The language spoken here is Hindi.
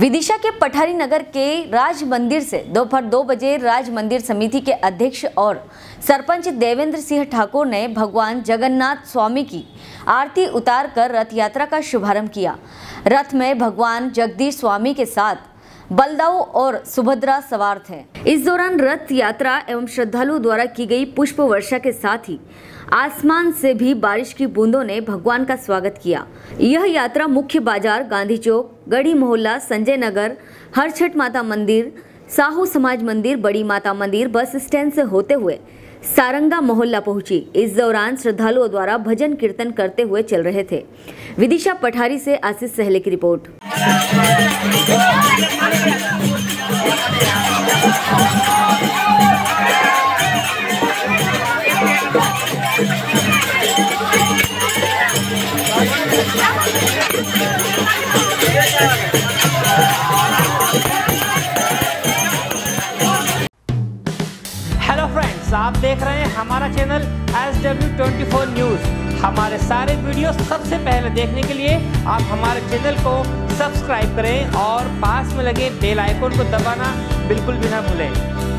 विदिशा के पठारी नगर के राज मंदिर से दोपहर 2 बजे राज मंदिर समिति के अध्यक्ष और सरपंच देवेंद्र सिंह ठाकुर ने भगवान जगन्नाथ स्वामी की आरती उतारकर रथ यात्रा का शुभारंभ किया। रथ में भगवान जगदीश स्वामी के साथ बलदाऊ और सुभद्रा सवार थे। इस दौरान रथ यात्रा एवं श्रद्धालुओं द्वारा की गई पुष्प वर्षा के साथ ही आसमान से भी बारिश की बूंदों ने भगवान का स्वागत किया। यह यात्रा मुख्य बाजार, गांधी चौक, गढ़ी मोहल्ला, संजय नगर, हरछठ माता मंदिर, साहू समाज मंदिर, बड़ी माता मंदिर, बस स्टैंड से होते हुए सारंगा मोहल्ला पहुंची। इस दौरान श्रद्धालुओं द्वारा भजन कीर्तन करते हुए चल रहे थे। विदिशा पठारी से आशीष सहले की रिपोर्ट। हेलो फ्रेंड्स, आप देख रहे हैं हमारा चैनल SW24 न्यूज़। हमारे सारे वीडियो सबसे पहले देखने के लिए आप हमारे चैनल को सब्सक्राइब करें और पास में लगे बेल आइकन को दबाना बिल्कुल भी ना भूलें।